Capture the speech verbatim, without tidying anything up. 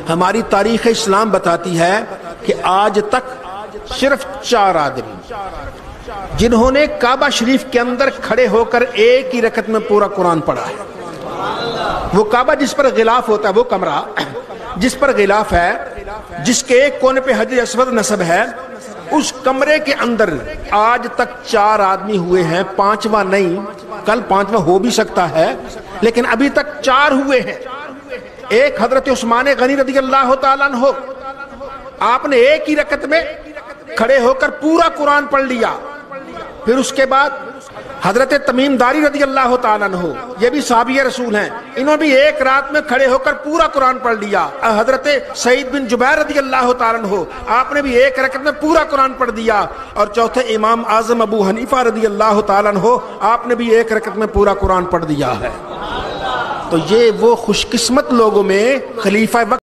ہماری تاریخ اسلام بتاتی ہے کہ آج تک صرف چار آدمی جنہوں نے کعبہ شریف کے اندر کھڑے ہو کر ایک ہی رکعت میں پورا قرآن پڑھا ہے. وہ کعبہ جس پر غلاف ہوتا ہے، وہ کمرہ جس پر غلاف ہے، جس کے ایک کونے پہ حجر اسود نصب ہے، اس کمرے کے اندر آج تک چار آدمی ہوئے ہیں. پانچواں نہیں، کل پانچواں ہو بھی سکتا ہے، لیکن ابھی تک چار ہوئے ہیں. ایک حضرت عثمان غنی رضی اللہ تعالیٰ عنہ، آپ نے ایک ہی رکعت میں کھڑے ہو کر پورا قرآن پڑھ لیا. پھر اس کے بعد حضرت تمیم داری رضی اللہ تعالیٰ عنہ، یہ بھی صحابی رسول ہیں، انہوں بھی ایک رات میں کھڑے ہو کر پورا قرآن پڑھ لیا. حضرت سعید بن جبیر رضی اللہ تعالیٰ عنہ، آپ نے بھی ایک رکعت میں پورا قرآن پڑھ دیا. اور چوتھے امام اعظم ابو حنیفہ رضی اللہ تعالیٰ عنہ، آپ نے بھی ایک رکعت میں پورا قرآن پڑھ دیا ہے. تو یہ وہ خوش قسمت لوگوں میں خلیفہ وقت